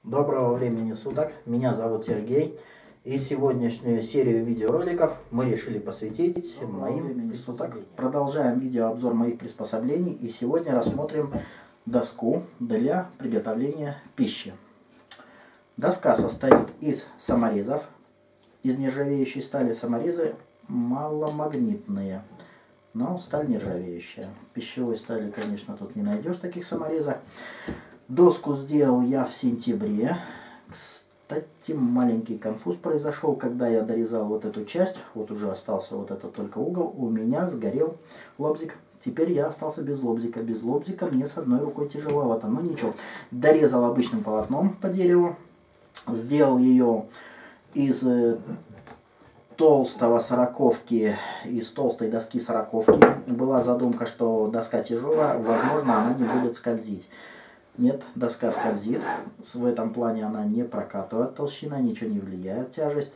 Доброго времени суток, меня зовут Сергей, и сегодняшнюю серию видеороликов мы решили посвятить моим приспособлениям. Продолжаем видеообзор моих приспособлений, и сегодня рассмотрим доску для приготовления пищи. Доска состоит из саморезов, из нержавеющей стали. Саморезы маломагнитные, но сталь нержавеющая. Пищевой стали, конечно, тут не найдешь таких саморезах. Доску сделал я в сентябре. Кстати, маленький конфуз произошел, когда я дорезал вот эту часть. Вот уже остался вот этот только угол. У меня сгорел лобзик. Теперь я остался без лобзика. Без лобзика мне с одной рукой тяжеловато. Но ничего. Дорезал обычным полотном по дереву. Сделал ее из толстого сороковки, из толстой доски сороковки. Была задумка, что доска тяжелая, возможно, она не будет скользить. Нет, доска скользит. В этом плане она не прокатывает, толщина, ничего не влияет, тяжесть.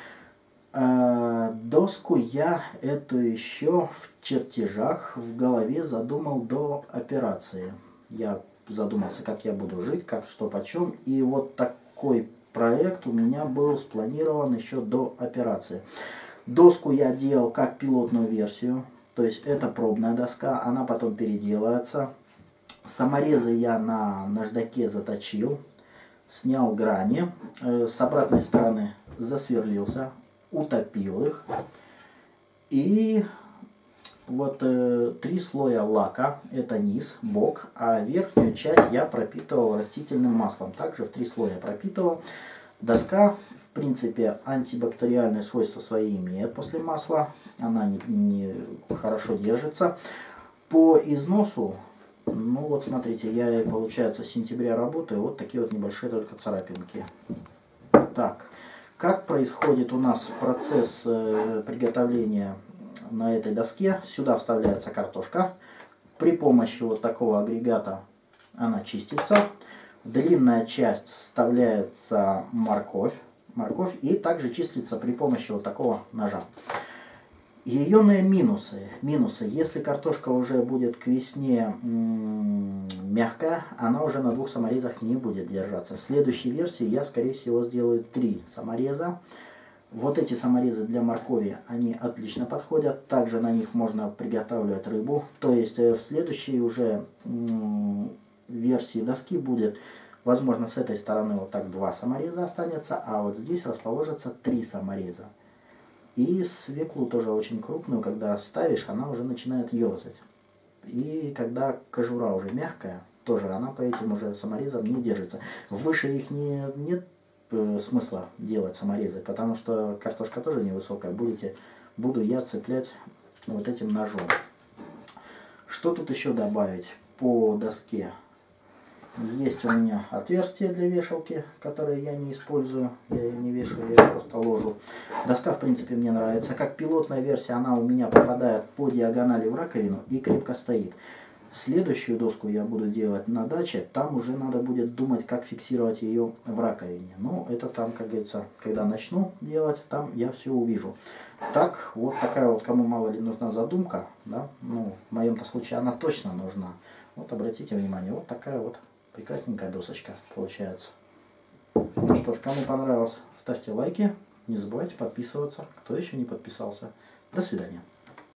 Доску я эту еще в чертежах в голове задумал до операции. Я задумался, как я буду жить, как, что, почем. И вот такой проект у меня был спланирован еще до операции. Доску я делал как пилотную версию. То есть это пробная доска, она потом переделается. Саморезы я на наждаке заточил, снял грани, с обратной стороны засверлился, утопил их. И вот 3 слоя лака, это низ, бок, а верхнюю часть я пропитывал растительным маслом. Также в 3 слоя пропитывал. Доска, в принципе, антибактериальные свойства свои имеет после масла, она не хорошо держится. По износу, ну вот смотрите, я, получается, с сентября работаю, вот такие вот небольшие только царапинки. Так, как происходит у нас процесс приготовления на этой доске? Сюда вставляется картошка. При помощи вот такого агрегата она чистится. В длинная часть вставляется морковь. И также чистится при помощи вот такого ножа. Ее минусы. Если картошка уже будет к весне мягкая, она уже на 2 саморезах не будет держаться. В следующей версии я, скорее всего, сделаю 3 самореза. Вот эти саморезы для моркови, они отлично подходят. Также на них можно приготавливать рыбу. То есть в следующей уже версии доски будет, возможно, с этой стороны вот так 2 самореза останется, а вот здесь расположится 3 самореза. И свеклу тоже очень крупную, когда ставишь, она уже начинает ерзать. И когда кожура уже мягкая, тоже она по этим уже саморезам не держится. Выше их нет смысла делать саморезы, потому что картошка тоже невысокая. Буду я цеплять вот этим ножом. Что тут еще добавить по доске? Есть у меня отверстие для вешалки, которое я не использую, я ее не вешаю, я ее просто ложу. Доска, в принципе, мне нравится. Как пилотная версия, она у меня попадает по диагонали в раковину и крепко стоит. Следующую доску я буду делать на даче, там уже надо будет думать, как фиксировать ее в раковине. Но это там, как говорится, когда начну делать, там я все увижу. Так, вот такая вот, кому мало ли нужна задумка, да, ну, в моем-то случае она точно нужна. Вот обратите внимание, вот такая вот прекрасненькая досочка получается. Ну что ж, кому понравилось, ставьте лайки. Не забывайте подписываться, кто еще не подписался. До свидания.